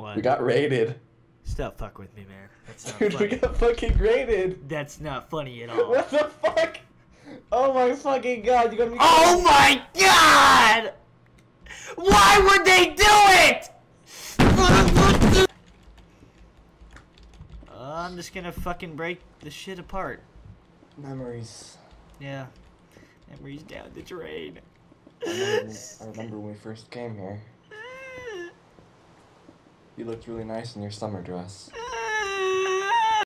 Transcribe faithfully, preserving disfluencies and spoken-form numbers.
What? We got raided. Stop fuck with me, man. That's not Dude, funny. we got fucking raided. That's not funny at all. What the fuck? Oh my fucking god, you gotta be. Oh my god! Why would they do it? Uh, I'm just gonna fucking break the shit apart. Memories. Yeah. Memories down the drain. I remember, I remember when we first came here. You looked really nice in your summer dress.